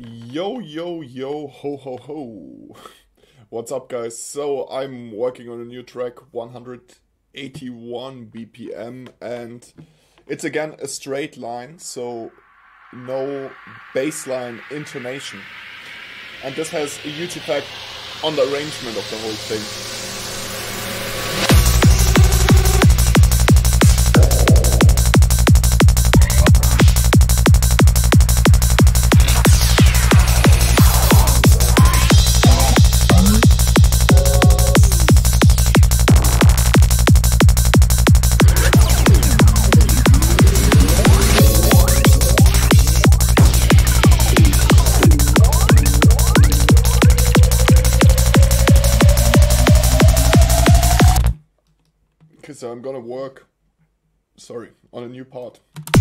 Yo, yo, yo, ho, ho, ho. What's up, guys? So, I'm working on a new track, 181 BPM, and it's again a straight line, so no bassline intonation. And this has a huge effect on the arrangement of the whole thing. Okay, so I'm gonna work, on a new part.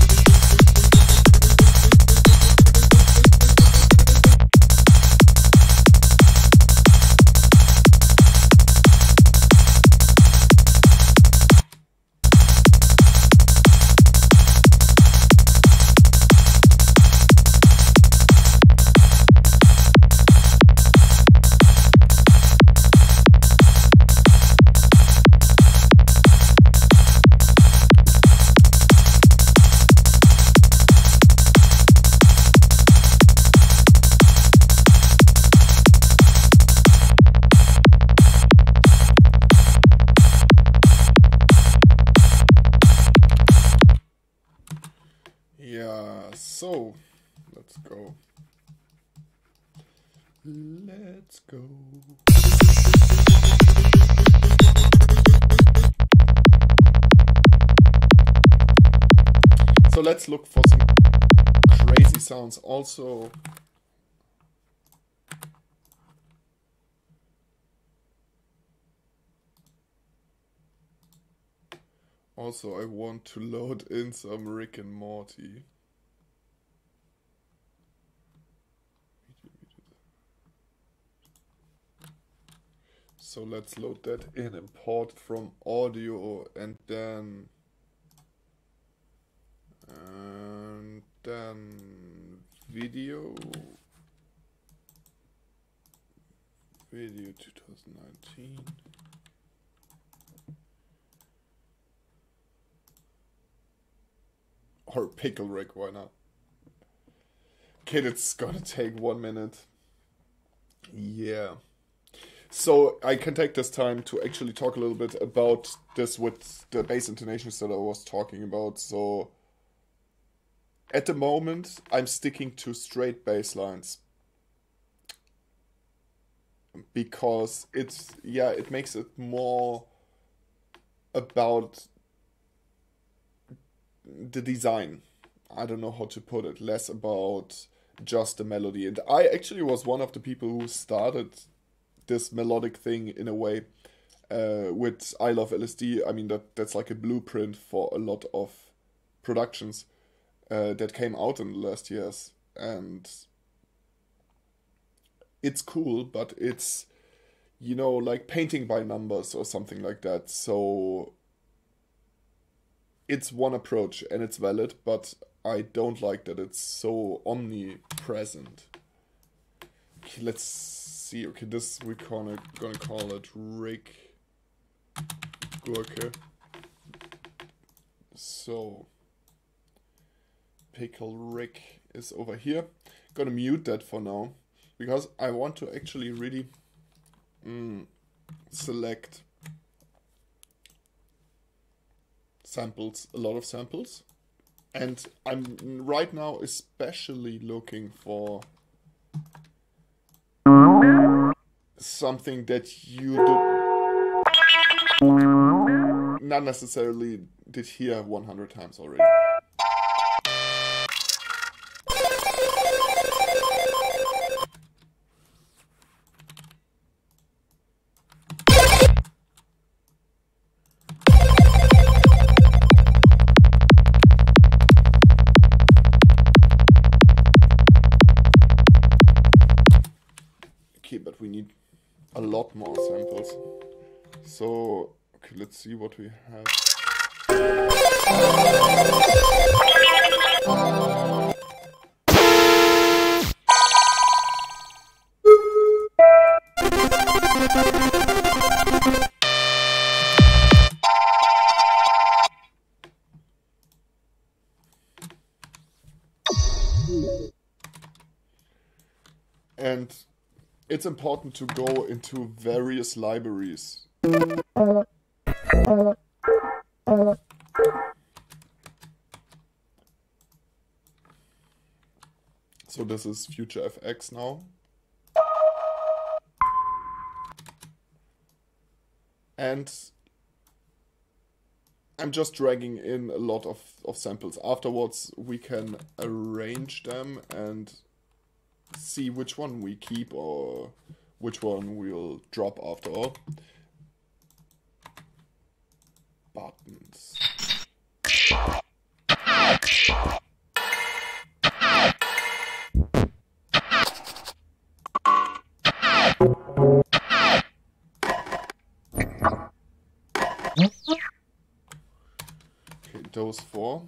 Yeah, so let's go. Let's go. So let's look for some crazy sounds. Also, I want to load in some Rick and Morty. So let's load that in, import from audio, and then video 2019. Or Pickle Rick, why not? Okay, it's gonna take 1 minute. Yeah. So I can take this time to actually talk a little bit about this with the bass intonations that I was talking about. So at the moment, I'm sticking to straight bass lines. Because it makes it more about the design. I don't know how to put it. Less about just the melody. And I actually was one of the people who started this melodic thing in a way with I Love LSD. I mean, that's like a blueprint for a lot of productions that came out in the last years. And it's cool, but it's, like painting by numbers or something like that. So it's one approach and it's valid, but I don't like that it's so omnipresent. Okay, let's see. Okay, this we're gonna call it Rick Gurke. So Pickle Rick is over here. Gonna mute that for now because I want to actually really select samples, a lot of samples, and I'm right now especially looking for something that you not necessarily did hear 100 times already. But we need a lot more samples. So, okay, let's see what we have. And it's important to go into various libraries. So this is FutureFX now. And I'm just dragging in a lot of samples. Afterwards, we can arrange them and see which one we keep or which one we'll drop after all. Buttons. Okay, those four.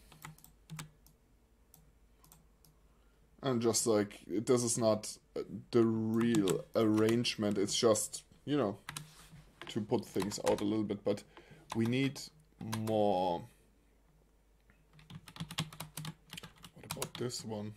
And just like, this is not the real arrangement, it's just, you know, to put things out a little bit, but we need more. What about this one?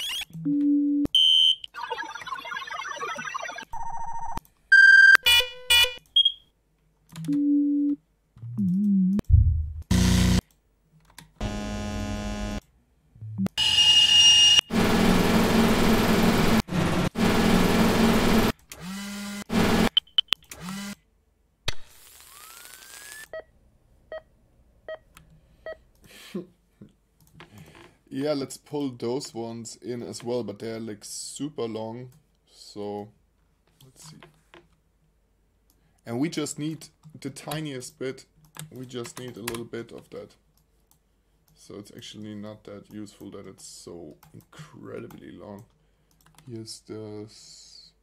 Yeah, let's pull those ones in as well, but they're like super long. So let's see. And we just need the tiniest bit. We just need a little bit of that. So it's actually not that useful that it's so incredibly long. Here's this.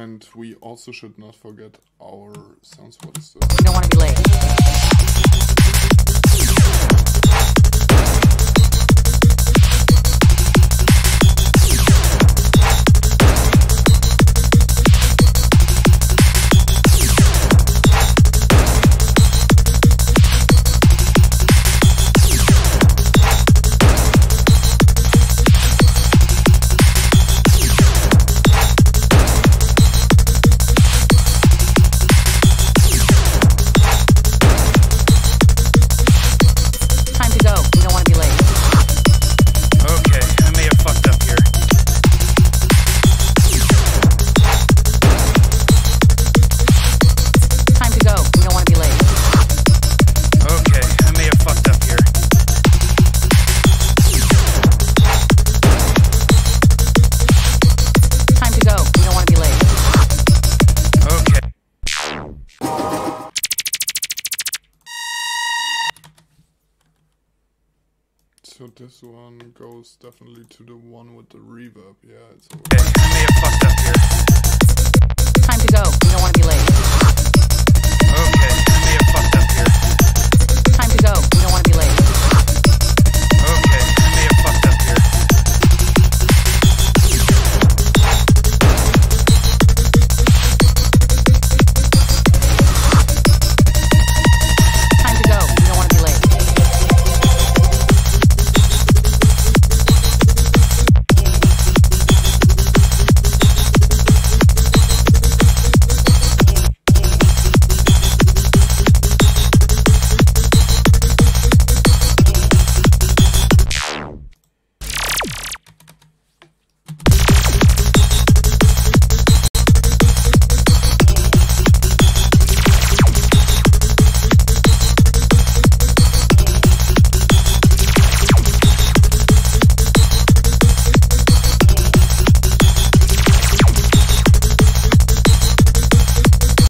And we also should not forget our sounds. What is this? You don't want to be late. So this one goes definitely to the one with the reverb. Yeah, it's okay. I may have fucked